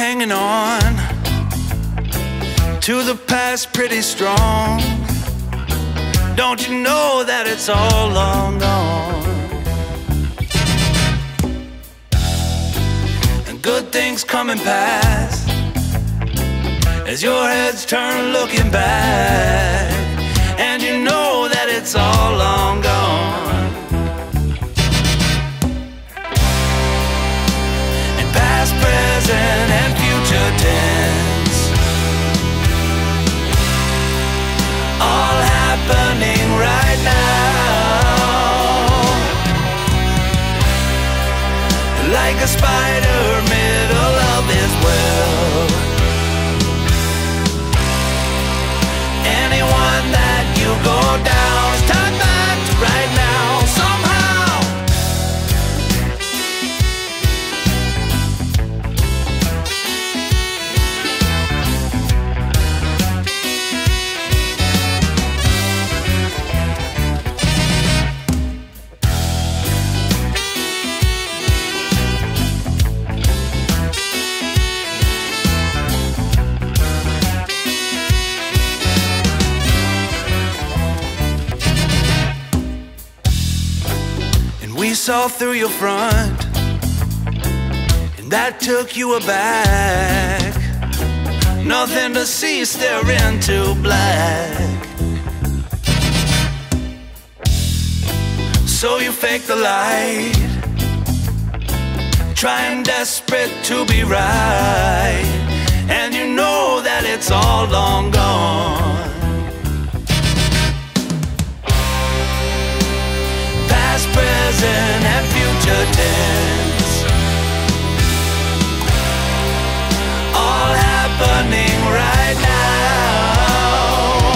hanging on to the past pretty strong. Don't you know that it's all long gone? And good things come and pass as your heads turn looking back, and you know that it's all long gone. And past, present, and future tense, all happening right now. Like a spider middle of his web, anyone that you go down is tied back to right now somehow. We saw through your front, and that took you aback. Nothing to see, stare into black. So you fake the light, trying desperate to be right, and you know that it's all long gone. Present and future tense, all happening right now.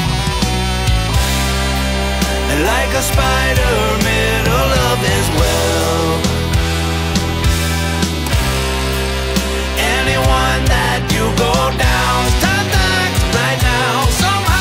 And like a spider middle of his web, anyone that you go down is tied back right now somehow.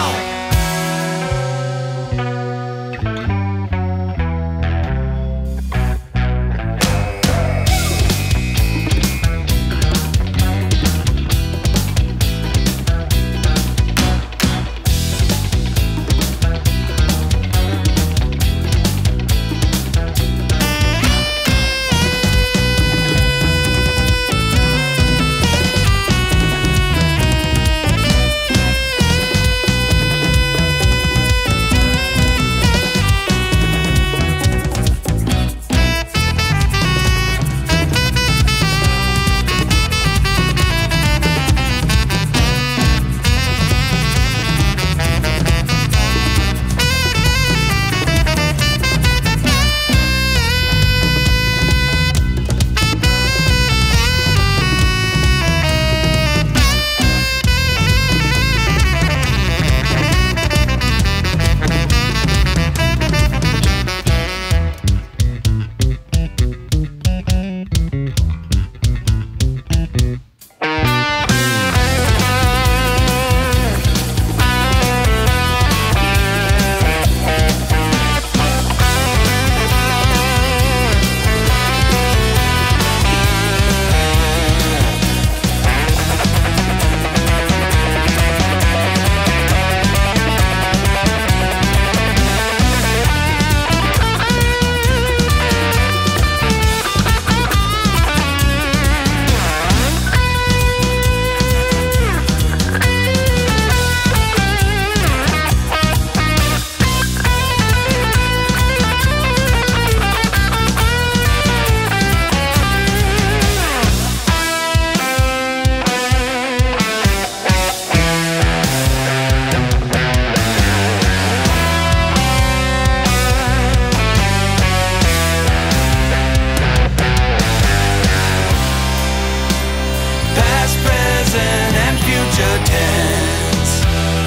Tense,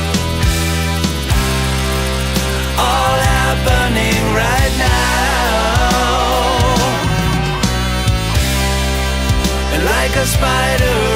all happening right now. And like a spider